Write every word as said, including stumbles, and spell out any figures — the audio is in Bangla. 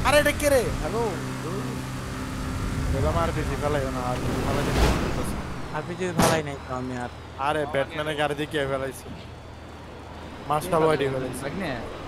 আরে এটা কে রে হ্যালো বেলা মার পিছি ফেলাই না আর ফেলাই দিতে আপনি যদি ভালাই নাই তো আমি আর আরে ব্যাটম্যানের গাড়ি দিয়ে কে ফেলাইছে মাস্টার বডি ফেলাইছে লাগনে